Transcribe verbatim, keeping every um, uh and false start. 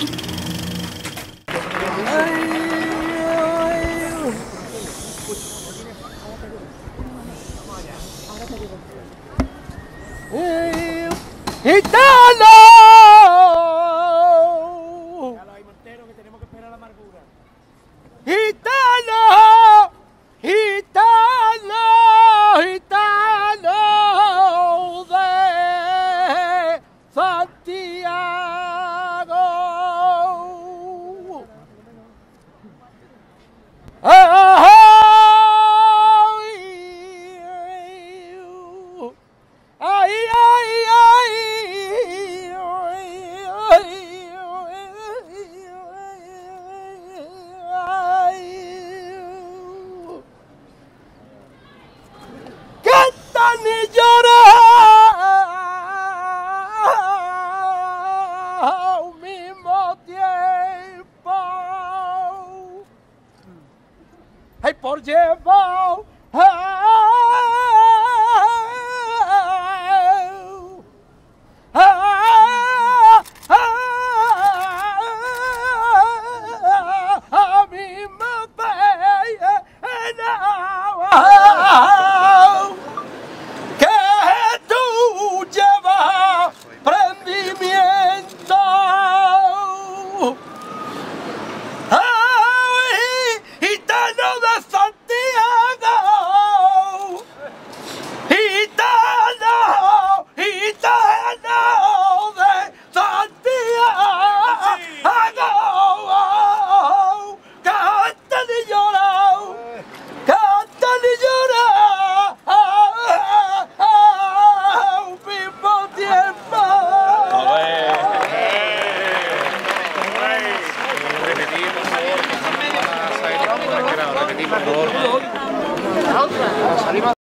¡Gitano! ¡Gitano! ¡Gitano! ¡Gitano de Santiago! ¡Ay! ¡Ay, ay, ay! ¡Cantan y lloran al mismo tiempo! ¡Ay, por llevar! A mi que tú llevas prendimiento. ¡Ay, gitano de Santiago! ¡Gitano! ¡Gitano de Santiago! ¡Cantan y lloran! ¡Cantan y lloran al mismo tiempo! Repetir, por favor, que estamos para salir. Repetir, por favor.